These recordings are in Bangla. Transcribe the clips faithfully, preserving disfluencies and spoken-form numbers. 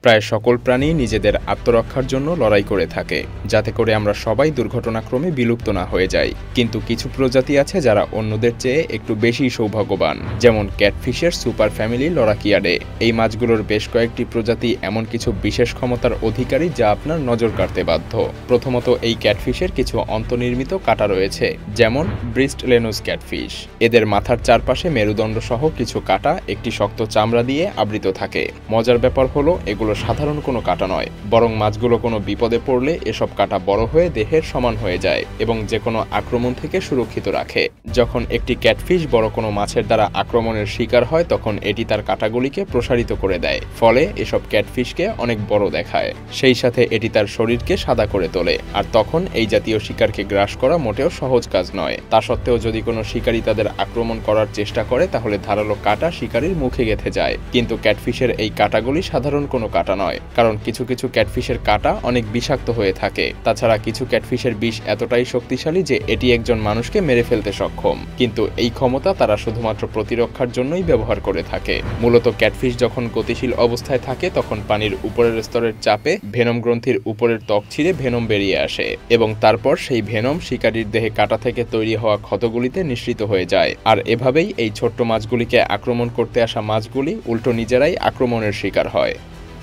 প্রায় সকল প্রাণী নিজেদের আত্মরক্ষার জন্য লড়াই করে থাকে, যাতে করে আমরা সবাই দুর্ঘটনাক্রমে বিলুপ্ত না হয়ে যাই। কিন্তু কিছু প্রজাতি আছে যারা অন্যদের চেয়ে একটু বেশি সৌভাগ্যবান, যেমন ক্যাটফিশের সুপার ফ্যামিলি লরাকিয়াডে। এই মাছগুলোর বেশ কয়েকটি প্রজাতি এমন কিছু বিশেষ ক্ষমতার অধিকারী যা আপনার নজর কাড়তে বাধ্য। প্রথমত, এই ক্যাটফিশের কিছু অন্তর্নির্মিত কাঁটা রয়েছে, যেমন ব্রিস্টলেনোস ক্যাটফিশ। এদের মাথার চারপাশে মেরুদণ্ড সহ কিছু কাঁটা একটি শক্ত চামড়া দিয়ে আবৃত থাকে। মজার ব্যাপার হলো, এগুলো সাধারণ কোনো কাঁটা নয়, বরং মাছগুলো কোনো বিপদে পড়লে এসব কাঁটা বড় হয়ে দেহের সমান হয়ে যায় এবং যে কোনো আক্রমণ থেকে সুরক্ষিত রাখে। যখন একটি ক্যাটফিশ বড় কোনো মাছের দ্বারা আক্রমণের শিকার হয়, তখন এটি তার কাঁটাগুলিকে প্রসারিত করে দেয়, ফলে এসব ক্যাটফিশকে অনেক বড় দেখায়। সেই সাথে এটি তার শরীরকে সাদা করে তোলে, আর তখন এই জাতীয় শিকারকে গ্রাস করা মোটেও সহজ কাজ নয়। তা সত্ত্বেও যদি কোনো শিকারী তাদের আক্রমণ করার চেষ্টা করে, তাহলে ধারালো কাঁটা শিকারীর মুখে গেঁথে যায়। কিন্তু ক্যাটফিশের এই কাঁটাগুলি সাধারণ কোনো কাঁটা নয়, কারণ কিছু কিছু ক্যাটফিশের কাঁটা অনেক বিষাক্ত হয়ে থাকে। তাছাড়া কিছু ক্যাটফিশের বিষ এতটাই শক্তিশালী যে এটি একজন মানুষকে মেরে ফেলতে সক্ষম, কিন্তু এই ক্ষমতা তারা শুধুমাত্র প্রতিরক্ষার জন্যই ব্যবহার করে থাকে। মূলত ক্যাটফিশ যখন গতিশীল অবস্থায় থাকে, তখন পানির উপরের স্তরের চাপে ভেনম গ্রন্থির উপরের ত্বক ছিঁড়ে ভেনম বেরিয়ে আসে এবং তারপর সেই ভেনম শিকারীর দেহে কাঁটা থেকে তৈরি হওয়া ক্ষতগুলিতে নিঃসৃত হয়ে যায়। আর এভাবেই এই ছোট্ট মাছগুলিকে আক্রমণ করতে আসা মাছগুলি উল্টো নিজেরাই আক্রমণের শিকার হয়।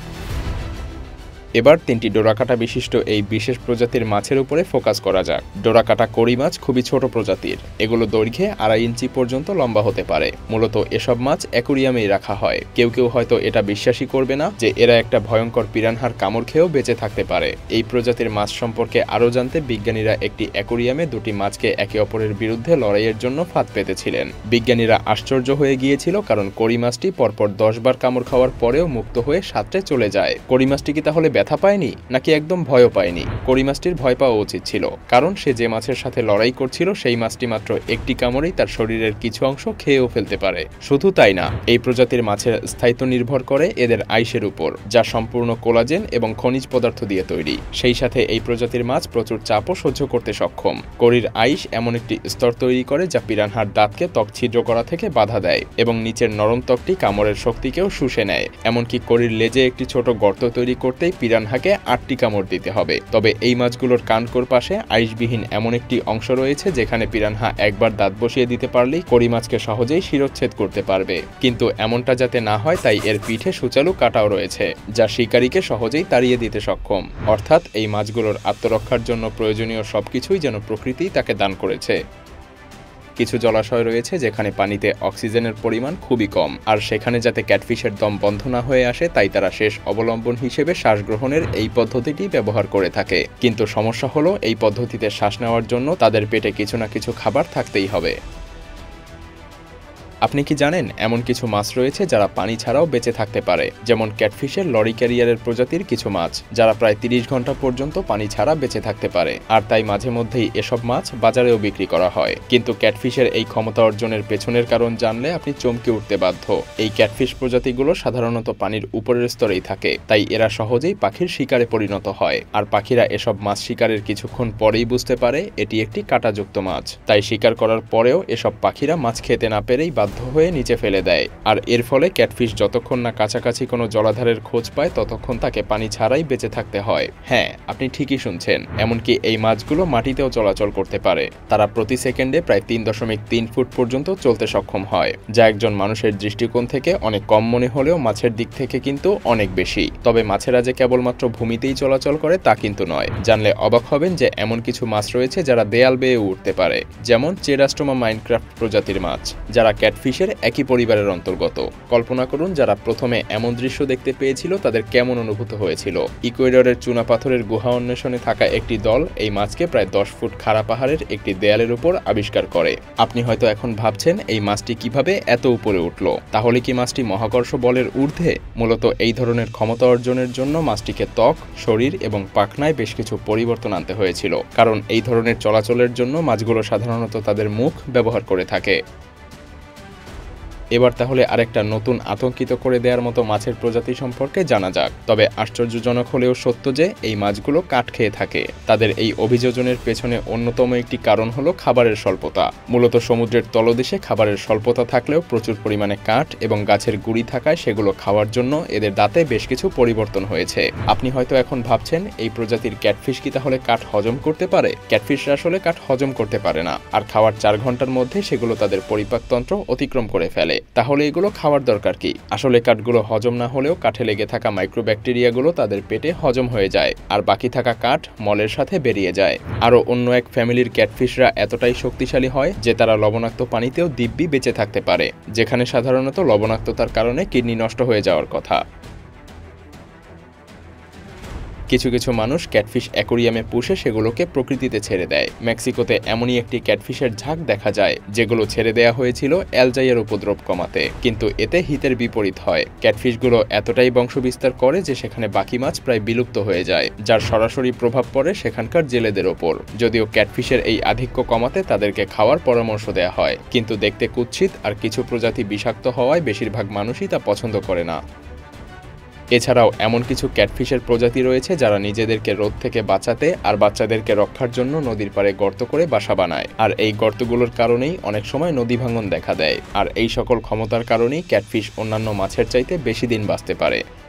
এবার তিনটি ডোরাকাটা বিশিষ্ট এই বিশেষ প্রজাতির মাছের উপরে ফোকাস করা যাক। ডোরাকাটা কড়ি মাছ খুবই ছোট প্রজাতির। এগুলো দৈর্ঘ্যে আড়াই ইঞ্চি পর্যন্ত লম্বা হতে পারে। মূলত এসব মাছ অ্যাকুরিয়ামেই রাখা হয়। কেউ কেউ হয়তো এটা বিশ্বাসই করবে না যে এরা একটা ভয়ঙ্কর পিরানহার কামড় খেয়েও বেঁচে থাকতে পারে। এই প্রজাতির মাছ সম্পর্কে আরও জানতে বিজ্ঞানীরা একটি অ্যাকুরিয়ামে দুটি মাছকে একে অপরের বিরুদ্ধে লড়াইয়ের জন্য ফাঁদ পেতেছিলেন। বিজ্ঞানীরা আশ্চর্য হয়ে গিয়েছিল, কারণ কড়ি মাছটি পরপর দশ বার কামড় খাওয়ার পরেও মুক্ত হয়ে সাঁতরে চলে যায়। কড়ি মাছটি কি তাহলে ব্যথা পায়নি, নাকি একদম ভয়ও পায়নি? কড়ি মাছটির ভয় পাওয়া উচিত ছিল, কারণ সে যে মাছের সাথে লড়াই করছিল সেই মাছটি মাত্র একটি কামড়েই তার শরীরের কিছু অংশ খেয়েও ফেলতে পারে। শুধু তাই না, এই প্রজাতির মাছের স্থায়িত্ব নির্ভর করে এদের আইসের উপর, যা সম্পূর্ণ কোলাজেন এবং খনিজ পদার্থ দিয়ে তৈরি। সেই সাথে এই প্রজাতির মাছ প্রচুর চাপও সহ্য করতে সক্ষম। কড়ির আইস এমন একটি স্তর তৈরি করে যা পিরানহার দাঁতকে ত্বক ছিদ্র করা থেকে বাধা দেয় এবং নিচের নরম ত্বকটি কামড়ের শক্তিকেও শুষে নেয়। এমনকি কড়ির লেজে একটি ছোট গর্ত তৈরি করতেই পিরানহাকে আটটি কামড় দিতে হবে। তবে এই মাছগুলোর কানকোর পাশে আইসবিহীন এমন একটি অংশ রয়েছে যেখানে পিরানহা একবার দাঁত বসিয়ে দিতে পারলেই কড়ি মাছকে সহজেই শিরচ্ছেদ করতে পারবে। কিন্তু এমনটা যাতে না হয়, তাই এর পিঠে সুচালু কাঁটাও রয়েছে, যা শিকারীকে সহজেই তাড়িয়ে দিতে সক্ষম। অর্থাৎ এই মাছগুলোর আত্মরক্ষার জন্য প্রয়োজনীয় সবকিছুই যেন প্রকৃতি তাকে দান করেছে। কিছু জলাশয় রয়েছে যেখানে পানিতে অক্সিজেনের পরিমাণ খুবই কম, আর সেখানে যাতে ক্যাটফিশের দম বন্ধ না হয়ে আসে, তাই তারা শেষ অবলম্বন হিসেবে শ্বাস গ্রহণের এই পদ্ধতিটি ব্যবহার করে থাকে। কিন্তু সমস্যা হলো, এই পদ্ধতিতে শ্বাস নেওয়ার জন্য তাদের পেটে কিছু না কিছু খাবার থাকতেই হবে। আপনি কি জানেন, এমন কিছু মাছ রয়েছে যারা পানি ছাড়াও বেঁচে থাকতে পারে, যেমন ক্যাটফিশের লরি ক্যারিয়ারের প্রজাতির কিছু মাছ, যারা প্রায় তিরিশ ঘন্টা পর্যন্ত পানি ছাড়া বেঁচে থাকতে পারে। আর তাই মাঝে মধ্যেই এসব মাছ বাজারেও বিক্রি করা হয়। কিন্তু ক্যাটফিশের এই ক্ষমতা অর্জনের পেছনের কারণ জানলে আপনি চমকে উঠতে বাধ্য। এই ক্যাটফিশ প্রজাতিগুলো সাধারণত পানির উপরের স্তরেই থাকে, তাই এরা সহজেই পাখির শিকারে পরিণত হয়। আর পাখিরা এসব মাছ শিকারের কিছুক্ষণ পরেই বুঝতে পারে এটি একটি কাঁটাযুক্ত মাছ। তাই শিকার করার পরেও এসব পাখিরা মাছ খেতে না পেরেই বাধ্য হয়ে নিচে ফেলে দেয়। আর এর ফলে ক্যাটফিশ যতক্ষণ না কাছাকাছি কোনো জলাধারের খোঁজ পায়, ততক্ষণ তাকে পানি ছাড়াই বেঁচে থাকতে হয়। হ্যাঁ, আপনি ঠিকই শুনছেন, এমনকি এই মাছগুলো মাটিতেও চলাচল করতে পারে। তারা প্রতি সেকেন্ডে প্রায় তিন দশমিক তিন ফুট পর্যন্ত চলতে সক্ষম হয়, যা একজন মানুষের দৃষ্টিকোণ থেকে অনেক কম মনে হলেও মাছের দিক থেকে কিন্তু অনেক বেশি। তবে মাছেরা যে কেবলমাত্র ভূমিতেই চলাচল করে তা কিন্তু নয়। জানলে অবাক হবেন যে এমন কিছু মাছ রয়েছে যারা দেয়াল বেয়ে উঠতে পারে, যেমন চেরাস্টোমা মাইনক্রাফট প্রজাতির মাছ, যারা ক্যাটফিশের একই পরিবারের অন্তর্গত। কল্পনা করুন, যারা প্রথমে এমন দৃশ্য দেখতে পেয়েছিল তাদের কেমন অনুভূত হয়েছিল। ইকুয়েডরের চুনা পাথরের গুহা অন্বেষণে থাকা একটি দল এই মাছকে প্রায় দশ ফুট খাড়া পাহাড়ের একটি দেয়ালের উপর আবিষ্কার করে। আপনি হয়তো এখন ভাবছেন, এই মাছটি কিভাবে এত উপরে উঠল? তাহলে কি মাছটি মহাকর্ষ বলের ঊর্ধ্বে? মূলত এই ধরনের ক্ষমতা অর্জনের জন্য মাছটিকে ত্বক, শরীর এবং পাখনায় বেশ কিছু পরিবর্তন আনতে হয়েছিল, কারণ এই ধরনের চলাচলের জন্য মাছগুলো সাধারণত তাদের মুখ ব্যবহার করে থাকে। এবার তাহলে আরেকটা নতুন আতঙ্কিত করে দেওয়ার মতো মাছের প্রজাতি সম্পর্কে জানা যাক। তবে আশ্চর্যজনক হলেও সত্য যে এই মাছগুলো কাঠ খেয়ে থাকে। তাদের এই অভিযোজনের পেছনে অন্যতম একটি কারণ হলো খাবারের স্বল্পতা। মূলত সমুদ্রের তলদেশে খাবারের স্বল্পতা থাকলেও প্রচুর পরিমাণে কাঠ এবং গাছের গুঁড়ি থাকায় সেগুলো খাওয়ার জন্য এদের দাঁতে বেশ কিছু পরিবর্তন হয়েছে। আপনি হয়তো এখন ভাবছেন এই প্রজাতির ক্যাটফিশ কি তাহলে কাঠ হজম করতে পারে? ক্যাটফিশরা আসলে কাঠ হজম করতে পারে না, আর খাওয়ার চার ঘন্টার মধ্যে সেগুলো তাদের পরিপাকতন্ত্র অতিক্রম করে ফেলে। তাহলে এগুলো খাওয়ার দরকার কি? আসলে কাঠগুলো হজম না হলেও কাঠে লেগে থাকা মাইক্রোব্যাকটেরিয়াগুলো তাদের পেটে হজম হয়ে যায়, আর বাকি থাকা কাঠ মলের সাথে বেরিয়ে যায়। আরও অন্য এক ফ্যামিলির ক্যাটফিশরা এতটাই শক্তিশালী হয় যে তারা লবণাক্ত পানিতেও দিব্যি বেঁচে থাকতে পারে, যেখানে সাধারণত লবণাক্ততার কারণে কিডনি নষ্ট হয়ে যাওয়ার কথা। কিছু কিছু মানুষ ক্যাটফিশ অ্যাকোরিয়ামে পুষে সেগুলোকে প্রকৃতিতে ছেড়ে দেয়। মেক্সিকোতে এমনই একটি ক্যাটফিশের ঝাঁক দেখা যায় যেগুলো ছেড়ে দেয়া হয়েছিল অ্যালজাইয়ের উপদ্রব কমাতে, কিন্তু এতে হিতের বিপরীত হয়। ক্যাটফিশগুলো এতটাই বংশবিস্তার করে যে সেখানে বাকি মাছ প্রায় বিলুপ্ত হয়ে যায়, যার সরাসরি প্রভাব পড়ে সেখানকার জেলেদের ওপর। যদিও ক্যাটফিশের এই আধিক্য কমাতে তাদেরকে খাওয়ার পরামর্শ দেয়া হয়, কিন্তু দেখতে কুৎসিত আর কিছু প্রজাতি বিষাক্ত হওয়ায় বেশিরভাগ মানুষই তা পছন্দ করে না। এছাড়াও এমন কিছু ক্যাটফিশের প্রজাতি রয়েছে যারা নিজেদেরকে রোদ থেকে বাঁচাতে আর বাচ্চাদেরকে রক্ষার জন্য নদীর পাড়ে গর্ত করে বাসা বানায়, আর এই গর্তগুলোর কারণেই অনেক সময় নদী ভাঙন দেখা দেয়। আর এই সকল ক্ষমতার কারণেই ক্যাটফিশ অন্যান্য মাছের চাইতে বেশি দিন বাঁচতে পারে।